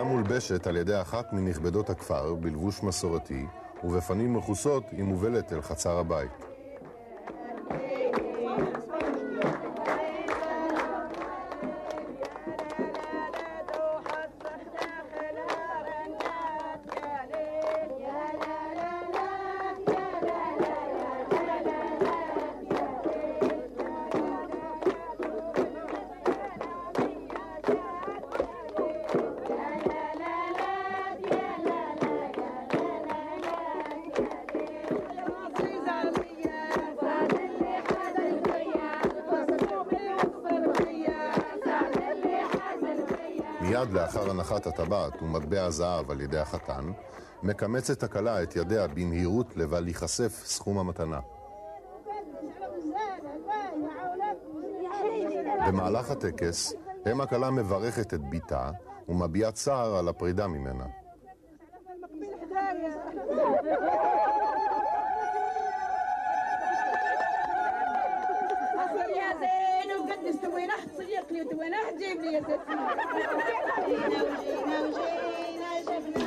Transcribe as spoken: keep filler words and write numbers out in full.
מולבשת על ידי אחת מנכבדות הכפר בלבוש מסורתי, ובפנים מכוסות היא מובלת אל חצר הבית. מיד לאחר הנחת הטבעת ומטבע הזהב על ידי החתן, מקמצת הכלה את ידיה במהירות לבל ייחשף סכום המתנה. במהלך הטקס, אם הכלה מברכת את ביתה ומביעה צער על הפרידה ממנה. وين احجيب لي يا ستي وجينا وجينا وجينا